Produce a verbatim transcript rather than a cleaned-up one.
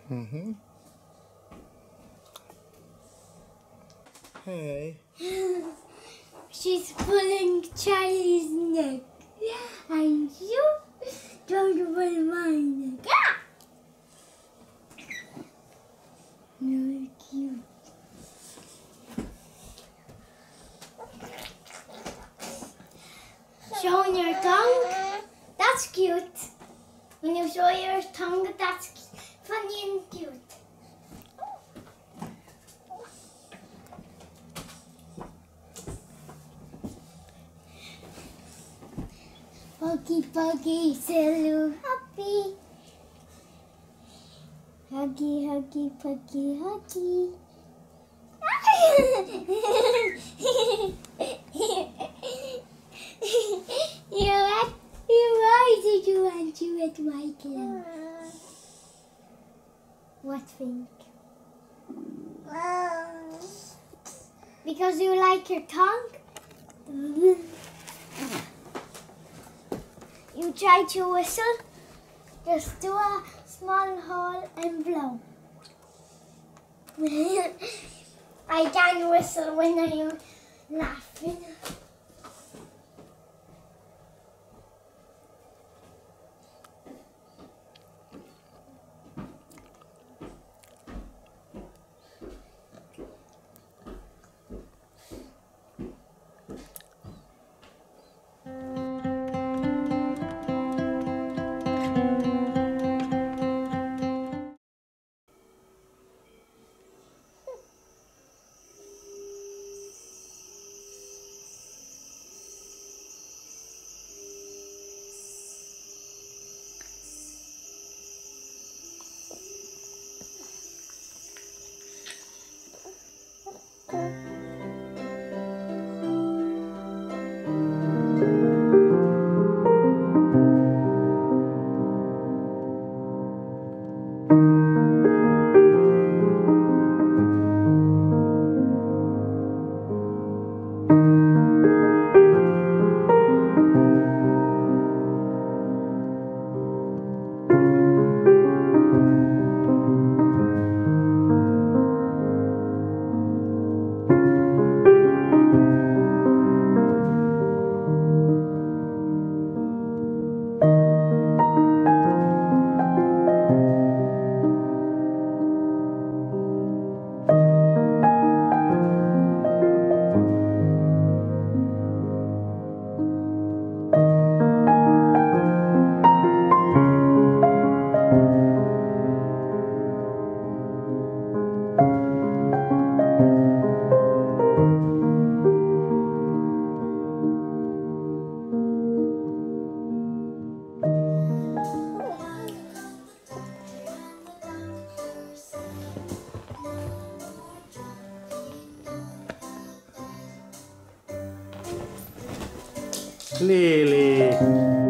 Mm-hmm. Hey. She's pulling Charlie's neck. And you don't pull my neck. Ah! You're cute. Showing your tongue? That's cute. When you show your tongue, that's funny and cute. Huggy, buggy, so happy. Huggy, huggy, puggy, huggy. you what? Why did you want to eat my clothes? What think? Because you like your tongue? You try to whistle? Just do a small hole and blow. I can whistle when I'm laughing. Lilly.